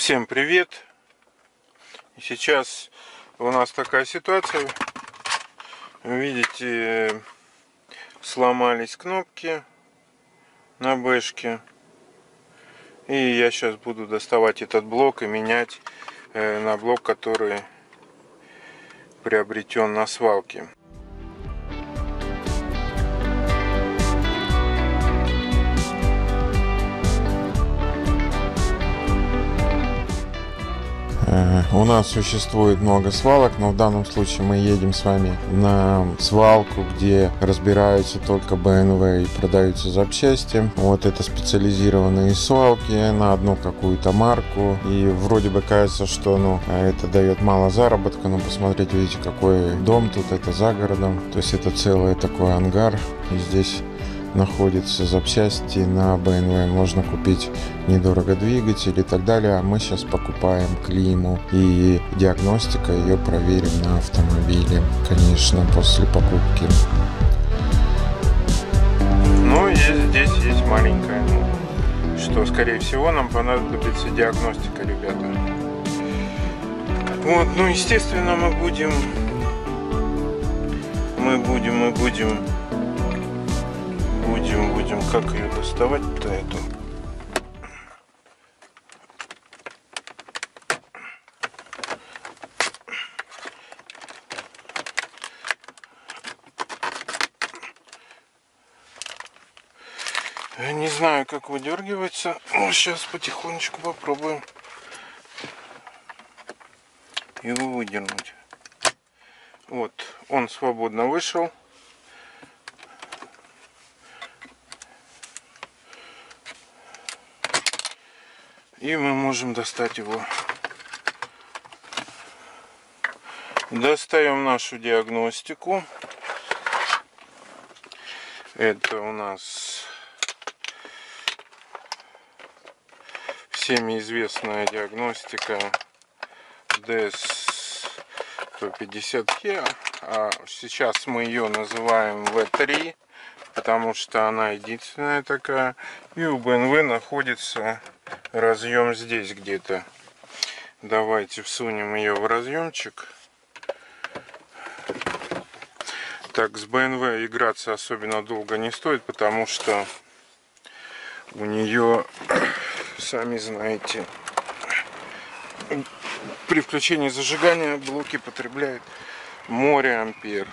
Всем привет! И сейчас у нас такая ситуация. Видите, сломались кнопки на бэшке. И я сейчас буду доставать этот блок и менять на блок, который приобретен на свалке. У нас существует много свалок, но в данном случае мы едем с вами на свалку, где разбираются только BMW и продаются запчасти. Вот это специализированные свалки на одну какую-то марку. И вроде бы кажется, что это дает мало заработка, но посмотрите, видите, какой дом тут, это за городом. То есть это целый такой ангар. И здесь находятся запчасти на BMW, можно купить недорого двигатель и так далее. А мы сейчас покупаем климу и диагностика ее проверим на автомобиле, конечно, после покупки. Ну и здесь есть маленькая, что скорее всего нам понадобится диагностика, ребята. Вот, естественно, мы будем как ее доставать-то эту? Я не знаю, как выдергивается. Сейчас потихонечку попробуем его выдернуть. Вот, он свободно вышел. И мы можем достать его. Достаем нашу диагностику. Это у нас всеми известная диагностика DS150K. А сейчас мы ее называем V3, потому что она единственная такая. И у BMW находится разъем здесь где-то. Давайте всунем ее в разъемчик. Так, с BMW играться особенно долго не стоит, потому что у нее, сами знаете, при включении зажигания блоки потребляют море ампер.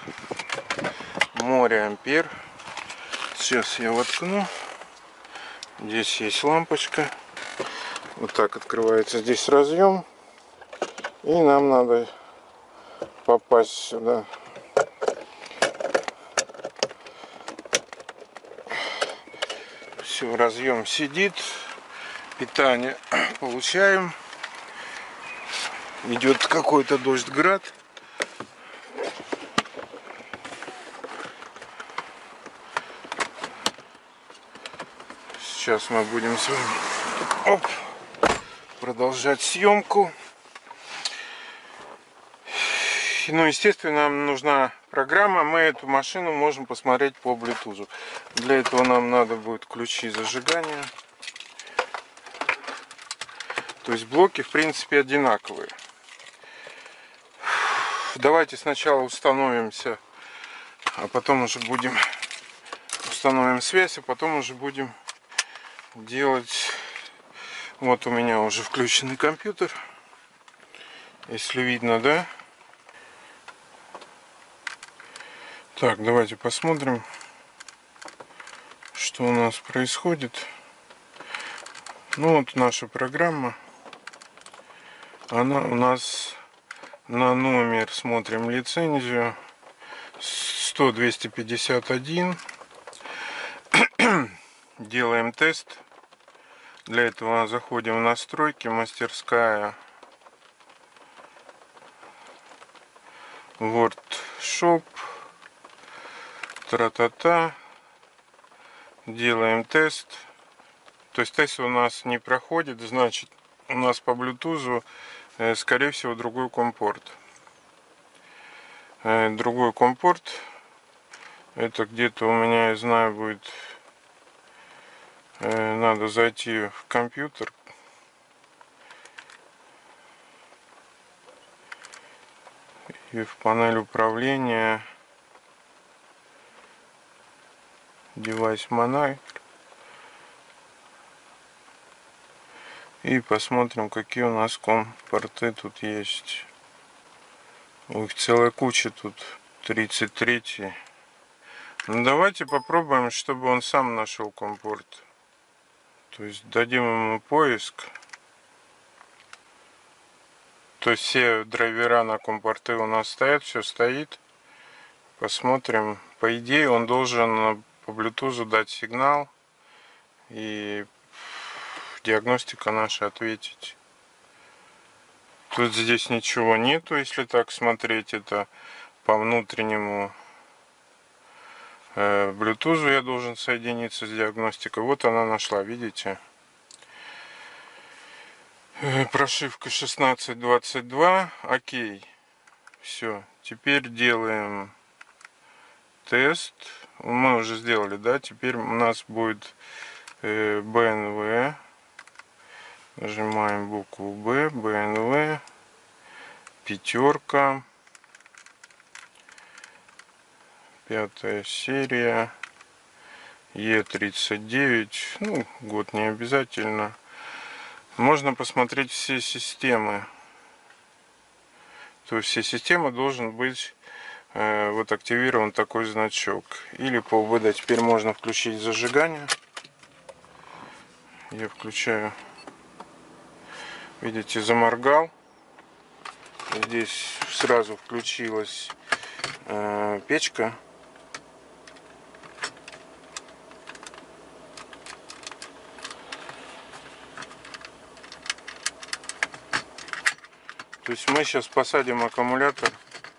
Сейчас я воткну. Здесь есть лампочка. Вот так открывается здесь разъем. И нам надо попасть сюда. Все, разъем сидит. Питание получаем. Идет какой-то дождь, град. Сейчас мы будем с вами продолжать съемку. Естественно, нам нужна программа. Мы эту машину можем посмотреть по Bluetooth. Для этого нам надо будет ключи зажигания. То есть блоки, в принципе, одинаковые. Давайте сначала установимся, а потом уже будем установим связь, а потом уже будем делать. Вот у меня уже включенный компьютер, если видно, да? Так, давайте посмотрим, что у нас происходит. Вот наша программа. Она у нас на номер, смотрим лицензию 100-251. Делаем тест. Для этого заходим в настройки, мастерская, Workshop, тра-та-та. Делаем тест. То есть тест у нас не проходит, значит у нас по Bluetooth скорее всего другой компорт. Другой компорт. Это где-то у меня, я знаю, будет. Надо зайти в компьютер. И в панель управления девайс Monarch. И посмотрим, какие у нас COM-порты тут есть. Их целая куча тут. 33. Ну давайте попробуем, чтобы он сам нашел COM-порт. То есть дадим ему поиск. То есть все драйвера на COM-порты у нас стоят, все стоит. Посмотрим. По идее он должен по Bluetooth дать сигнал. И диагностика наша ответить. Тут здесь ничего нету, если так смотреть. Это по внутреннему Bluetooth я должен соединиться с диагностикой. Вот она нашла, видите? Прошивка 1622. Окей. Все. Теперь делаем тест. Мы уже сделали, да? Теперь у нас будет BNV. Нажимаем букву B, BNV, пятерка, 5-я серия, E39, ну, год не обязательно. Можно посмотреть все системы. То есть все системы должен быть вот активирован такой значок. Или по УБД. Теперь можно включить зажигание. Я включаю. Видите, заморгал. Здесь сразу включилась печка. То есть мы сейчас посадим аккумулятор.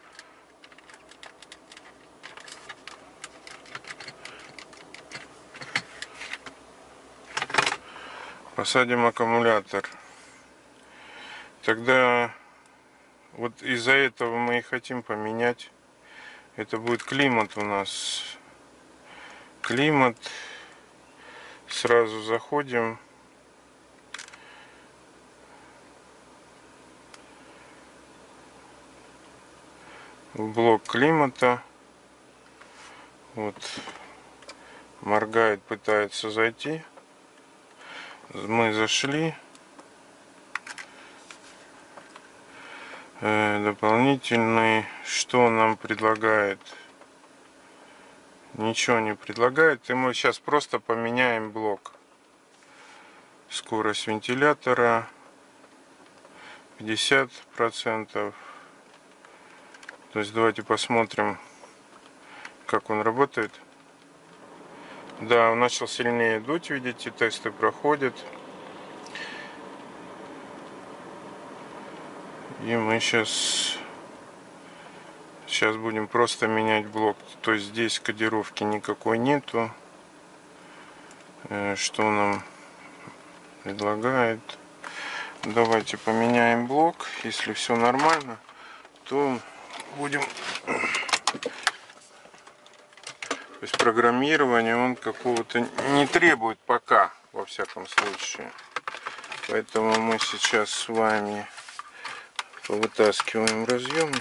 Посадим аккумулятор. Тогда вот из-за этого мы и хотим поменять. Это будет климат у нас. Климат. Сразу заходим. В блок климата. Вот. Моргает, пытается зайти. Мы зашли. Дополнительный. Что он нам предлагает? Ничего не предлагает. И мы сейчас просто поменяем блок. Скорость вентилятора 50%. То есть давайте посмотрим, как он работает. Да, он начал сильнее дуть, видите, тесты проходят. И мы сейчас будем просто менять блок. То есть здесь кодировки никакой нету. Что нам предлагает? Давайте поменяем блок. Если все нормально, то будем... То есть программирование он какого-то не требует пока, во всяком случае. Поэтому мы сейчас с вами повытаскиваем разъемы.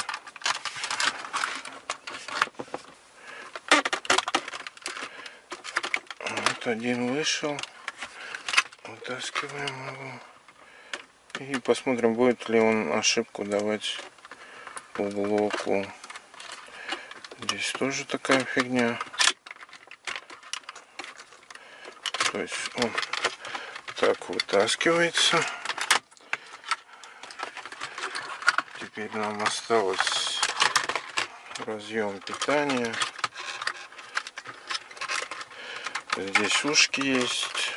Вот один вышел. Вытаскиваем его. И посмотрим, будет ли он ошибку давать по блоку. Здесь тоже такая фигня. То есть он так вытаскивается. Теперь нам осталось разъем питания. Здесь ушки есть.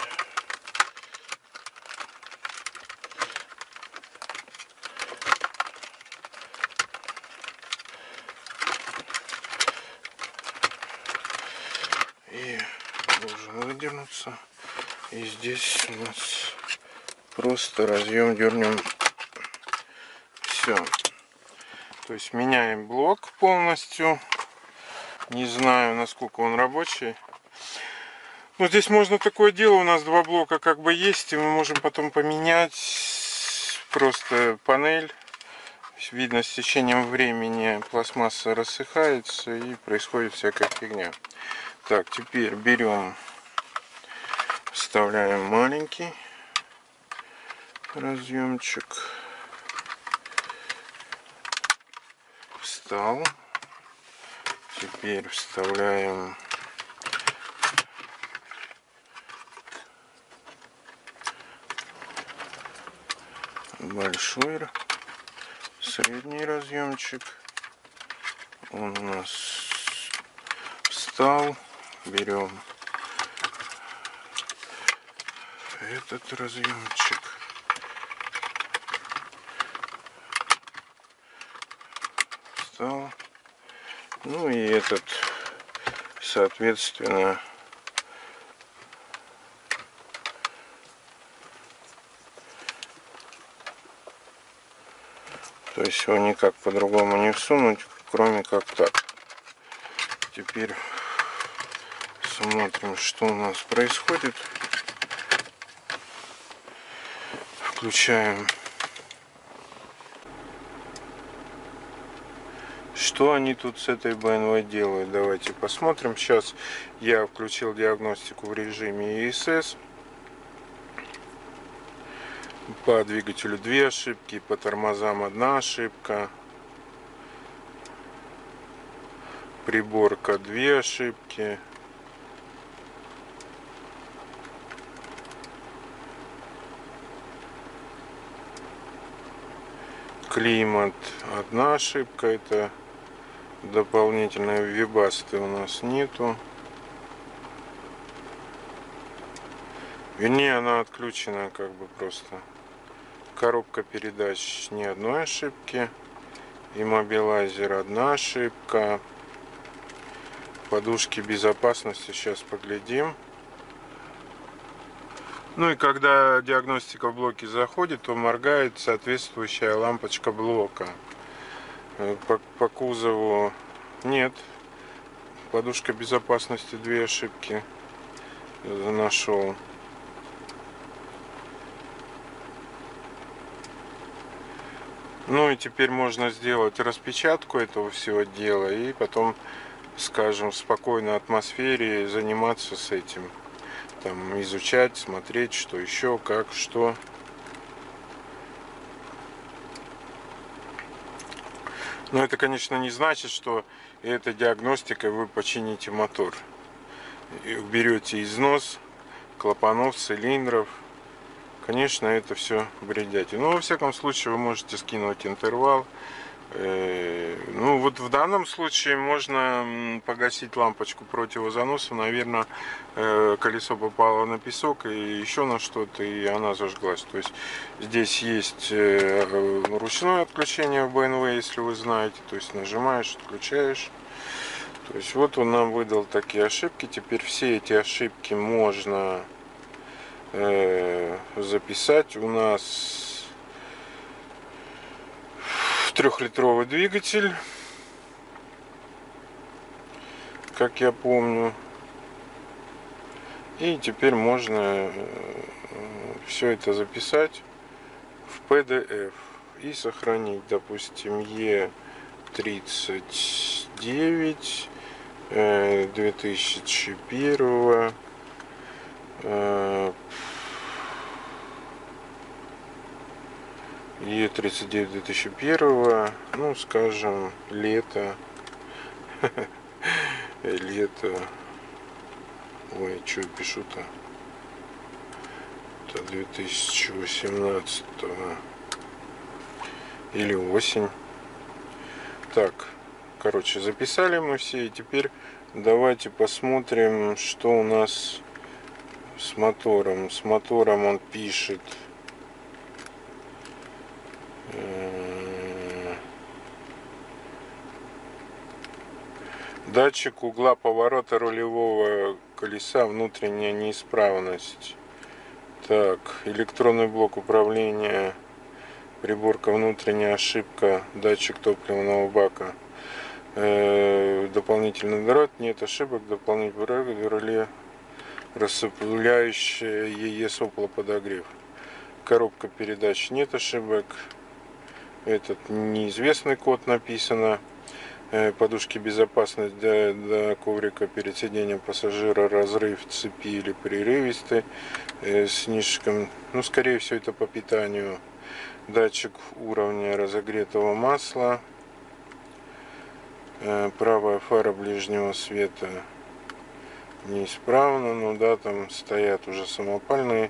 И должен выдернуться. И здесь у нас просто разъем дернем. Все. То есть меняем блок полностью. Не знаю, насколько он рабочий. Но здесь можно такое дело. У нас два блока как бы есть. И мы можем потом поменять просто панель. Видно, с течением времени пластмасса рассыхается и происходит всякая фигня. Так, теперь берем, вставляем маленький разъемчик. Встал. Теперь вставляем большой, средний разъемчик. Он у нас встал. Берем этот разъемчик. Встал. Ну и этот, соответственно, то есть его никак по-другому не всунуть, кроме как так. Теперь смотрим, что у нас происходит. Включаем. Что они тут с этой BMW делают? Давайте посмотрим. Сейчас я включил диагностику в режиме ESS. По двигателю 2 ошибки, по тормозам 1 ошибка. Приборка 2 ошибки. Климат 1 ошибка. Это дополнительной вибасты у нас нету. Вернее, она отключена как бы просто. Коробка передач ни одной ошибки. Иммобилайзер 1 ошибка. Подушки безопасности сейчас поглядим. Ну и когда диагностика в блоке заходит, то моргает соответствующая лампочка блока. По кузову нет. Подушка безопасности 2 ошибки нашел. Ну и теперь можно сделать распечатку этого всего дела и потом, скажем, в спокойной атмосфере заниматься с этим. Там изучать, смотреть, что еще, как, что. Но это, конечно, не значит, что этой диагностикой вы почините мотор. Уберете износ клапанов, цилиндров. Конечно, это все бредятина. Но, во всяком случае, вы можете скинуть интервал. Ну, вот в данном случае можно погасить лампочку противозаноса. Наверное, колесо попало на песок и еще на что-то, и она зажглась. То есть здесь есть ручное отключение в BMW, если вы знаете. То есть нажимаешь, отключаешь. То есть вот он нам выдал такие ошибки. Теперь все эти ошибки можно записать. У нас 3-литровый двигатель, как я помню. И теперь можно все это записать в PDF и сохранить. Допустим, Е39 2001. Е39 2001, ну, скажем, лето. Лето. Ой, что я пишу-то? Это 2018 или осень. Так, короче, записали мы все. И теперь давайте посмотрим, что у нас с мотором. С мотором он пишет. Датчик угла поворота рулевого колеса, внутренняя неисправность. Так, электронный блок управления, приборка, внутренняя ошибка, датчик топливного бака. Дополнительный дрот, нет ошибок, дополнительный реле, рассыпляющее ЕЕ сопла подогрев. Коробка передач, нет ошибок. этот неизвестный код написано. Подушки безопасности для коврика перед сидением пассажира, разрыв цепи или прерывистый, слишком, ну скорее всего это по питанию. Датчик уровня разогретого масла, правая фара ближнего света неисправна, ну да, там стоят уже самопальные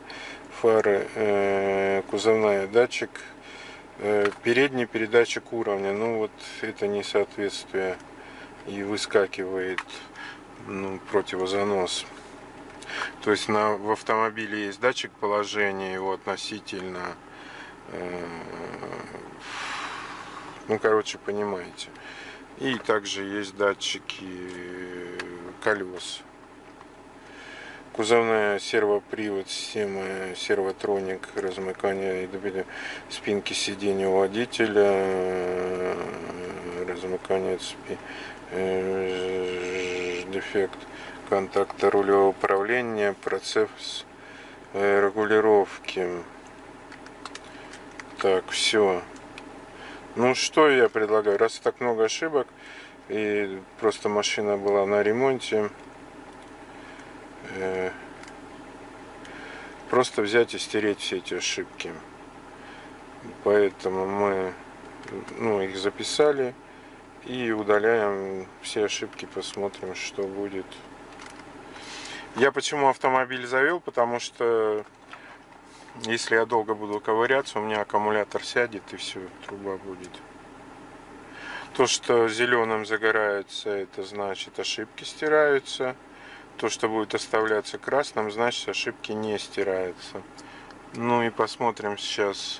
фары, кузовная датчик, передний передатчик уровня, ну вот это несоответствие и выскакивает, ну, противозанос. То есть в автомобиле есть датчик положения его относительно, ну короче, понимаете. И также есть датчики колес. Кузовная сервопривод, система сервотроник, размыкание и спинки сиденья водителя, размыкание цепи, дефект контакта рулевого управления, процесс регулировки. Так, все. Ну что я предлагаю, раз так много ошибок и просто машина была на ремонте, просто взять и стереть все эти ошибки. Поэтому мы, ну, их записали и удаляем все ошибки, посмотрим, что будет. Я почему автомобиль завел, потому что если я долго буду ковыряться, у меня аккумулятор сядет и все, труба будет. То, что зеленым загорается, это значит ошибки стираются. То, что будет оставляться красным, значит ошибки не стираются. Ну и посмотрим сейчас.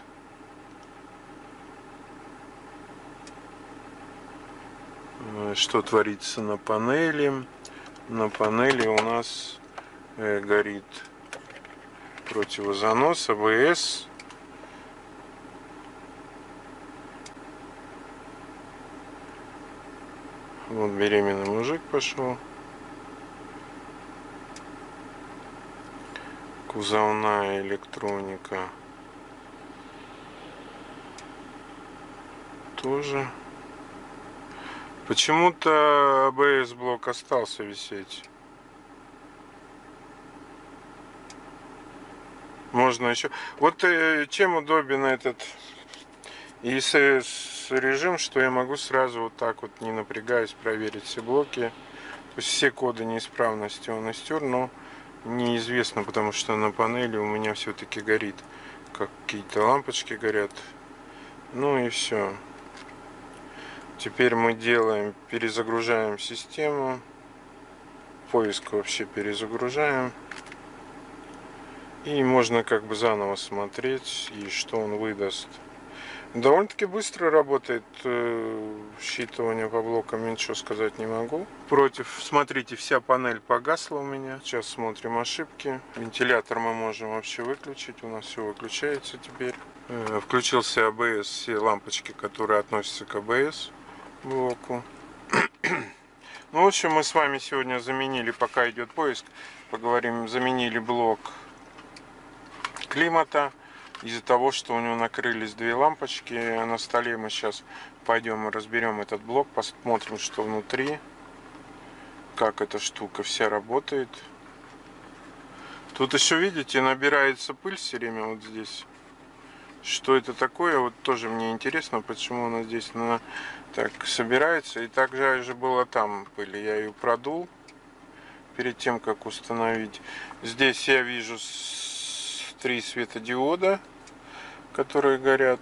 Что творится на панели. На панели у нас горит противозанос, АБС. Вот беременный мужик пошел. Кузовная электроника тоже. Почему-то АБС блок остался висеть. Можно еще. Вот чем удобен этот ESS режим, что я могу сразу вот так вот, не напрягаясь, проверить все блоки. То есть все коды неисправности он истер, но неизвестно, потому что на панели у меня все-таки горит. Какие-то лампочки горят. Ну и все. Теперь мы делаем, перезагружаем систему. Поиск вообще перезагружаем. И можно как бы заново смотреть, и что он выдаст. Довольно-таки быстро работает считывание по блокам, ничего сказать не могу. Смотрите, вся панель погасла у меня. Сейчас смотрим ошибки. Вентилятор мы можем вообще выключить, у нас все выключается теперь. Включился АБС, все лампочки, которые относятся к АБС блоку. Ну, в общем, мы с вами сегодня заменили, пока идет поиск, поговорим, заменили блок климата. Из-за того, что у него накрылись две лампочки на столе, мы сейчас пойдем и разберем этот блок, посмотрим, что внутри, как эта штука вся работает. Тут еще, видите, набирается пыль все время вот здесь. Что это такое, вот тоже мне интересно, почему она здесь так собирается. И также же было там пыль, я ее продул перед тем, как установить. Здесь я вижу 3 светодиода, которые горят.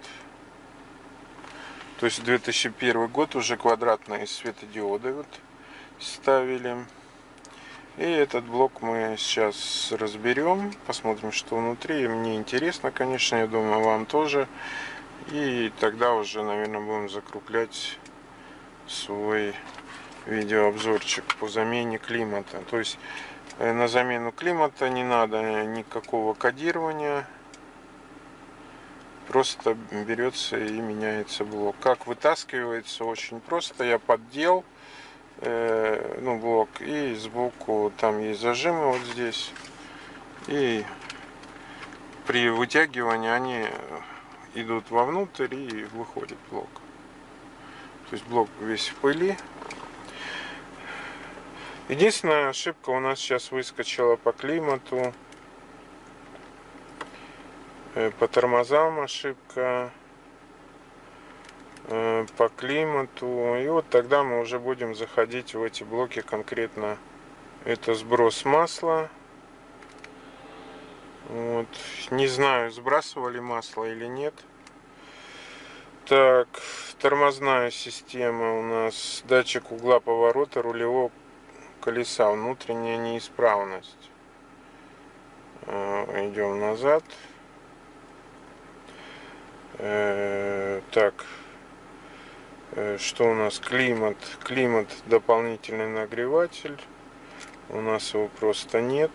То есть 2001 год, уже квадратные светодиоды вот ставили. И этот блок мы сейчас разберем, посмотрим, что внутри. Мне интересно, конечно, я думаю, вам тоже. И тогда уже, наверное, будем закруглять свой видеообзорчик по замене климата. То есть на замену климата не надо никакого кодирования. Просто берется и меняется блок. Как вытаскивается, очень просто. Я поддел блок, и сбоку там есть зажимы вот здесь. И при вытягивании они идут вовнутрь и выходит блок. То есть блок весь в пыли. Единственная ошибка у нас сейчас выскочила по климату. По тормозам ошибка. По климату. И вот тогда мы уже будем заходить в эти блоки конкретно. Это сброс масла. Вот. Не знаю, сбрасывали масло или нет. Так, тормозная система у нас. Датчик угла поворота рулевого колеса. Внутренняя неисправность. Идем назад. Так. Что у нас? Климат. Климат дополнительный нагреватель. У нас его просто нет.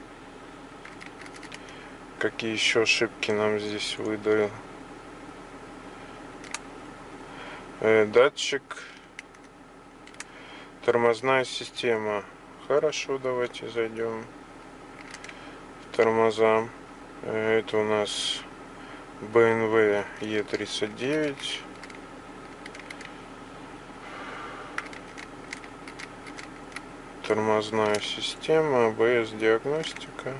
Какие еще ошибки нам здесь выдали? Датчик. Тормозная система. Хорошо, давайте зайдем в тормоза. Это у нас BMW E39. Тормозная система, ABS диагностика.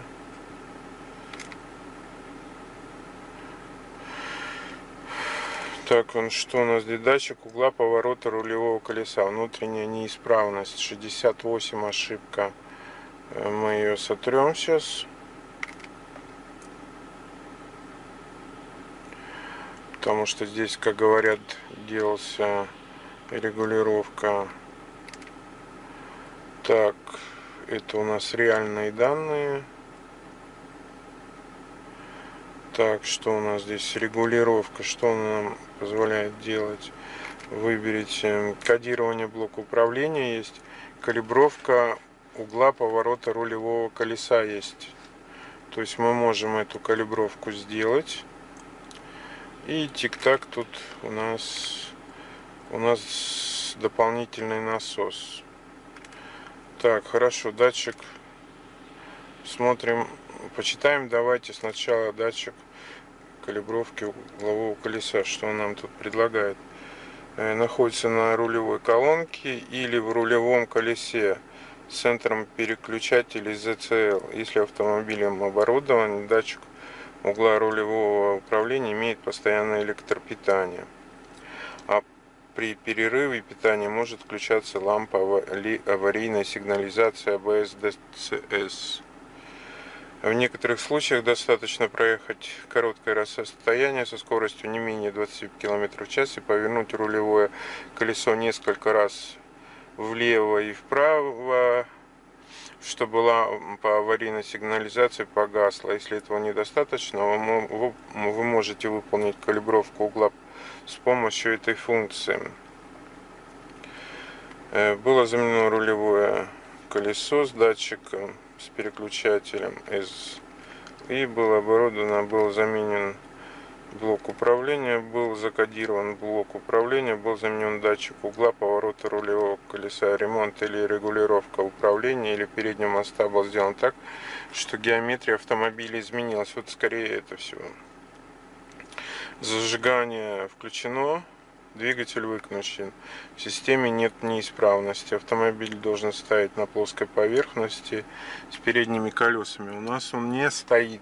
Так, что у нас здесь? Датчик угла поворота рулевого колеса. Внутренняя неисправность. 68 ошибка. Мы ее сотрем сейчас. Потому что здесь, как говорят, делался регулировка. Так, это у нас реальные данные. Так, что у нас здесь? Регулировка. Что она нам позволяет делать? Выберите кодирование блока управления есть. Калибровка угла поворота рулевого колеса есть. То есть мы можем эту калибровку сделать. И тик-так тут у нас дополнительный насос. Так, хорошо, датчик. Смотрим, почитаем. Давайте сначала датчик калибровки углового колеса. Что он нам тут предлагает? Находится на рулевой колонке или в рулевом колесе с центром переключателей ZCL. Если автомобилем оборудован, датчик угла рулевого управления имеет постоянное электропитание. А при перерыве питания может включаться лампа аварийной сигнализации ABS-DCS. В некоторых случаях достаточно проехать короткое расстояние со скоростью не менее 20 км в час и повернуть рулевое колесо несколько раз влево и вправо, чтобы лампа аварийной сигнализации погасла. Если этого недостаточно, вы можете выполнить калибровку угла с помощью этой функции. Было заменено рулевое колесо с датчиком, с переключателем и был заменен блок управления, был закодирован блок управления, был заменен датчик угла поворота рулевого колеса. Ремонт или регулировка управления или переднего моста был сделан так, что геометрия автомобиля изменилась. Вот скорее это все. Зажигание включено, двигатель выключен. В системе нет неисправности. Автомобиль должен стоять на плоской поверхности с передними колесами. У нас он не стоит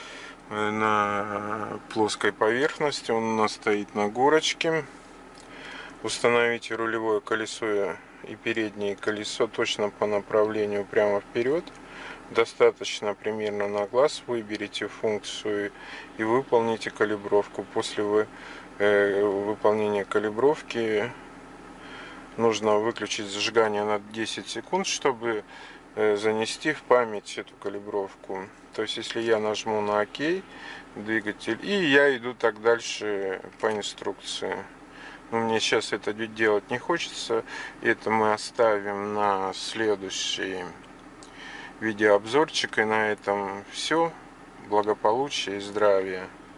на плоской поверхности, он у нас стоит на горочке. Установите рулевое колесо и переднее колесо точно по направлению прямо вперед. Достаточно примерно на глаз. Выберите функцию и выполните калибровку. После выполнения калибровки нужно выключить зажигание на 10 секунд, чтобы занести в память эту калибровку. То есть если я нажму на ОК, двигатель, и я иду так дальше по инструкции. Но мне сейчас это делать не хочется. Это мы оставим на следующий видеообзорчик. И на этом все. Благополучия и здравия.